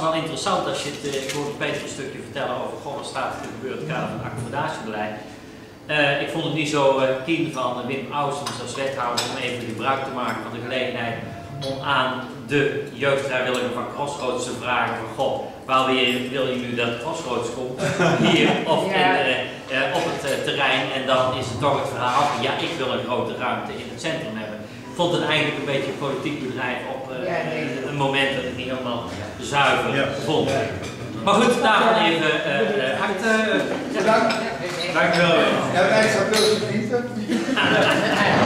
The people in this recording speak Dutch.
Wel interessant als je het, ik hoorde Peter een stukje vertellen over wat staat er gebeuren in het kader van het accomodatiebeleid. Ik vond het niet zo keen van Wim Ausens als wethouder om even gebruik te maken van de gelegenheid om aan de jeugdvrijwilliger van Crossroads te vragen van god, waar wil je nu dat Crossroads komt? Hier of op het terrein, en dan is het toch het verhaal van ja, ik wil een grote ruimte in het centrum hebben. Ik vond het eigenlijk een beetje een politiek bedrijf op een moment dat ik niet helemaal zuiver vond. Maar goed, daarvan even hart. Dank. Dank u wel. Ja, wij zijn veel genieten.